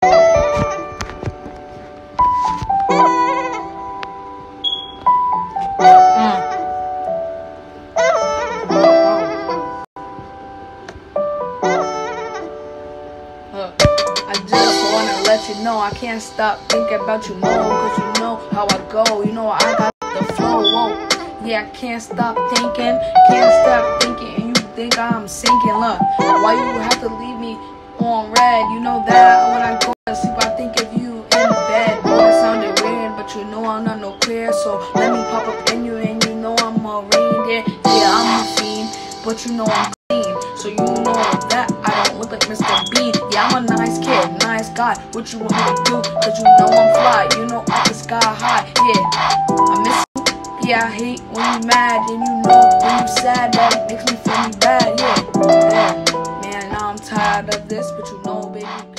I just wanna let you know I can't stop thinking about you, no, cause you know how I go, you know I got the flow, whoa. Yeah, I can't stop thinking, and you think I'm sinking, look. Why you have to leave me on red? You know that when I go to sleep I think of you in bed. Boy, it sounded weird, but you know I'm not no queer, so let me pop up in you and you know I'm a reindeer. Yeah, I'm a fiend, but you know I'm clean, so you know that I don't look like Mr. Bean. Yeah, I'm a nice kid, nice guy, what you want me to do? Cause you know I'm fly, you know I'm the sky high. Yeah, I miss you, yeah, I hate when you mad, and you know when you sad, that makes me feel me bad. Yeah, man, now I'm tired of this, but you know, baby.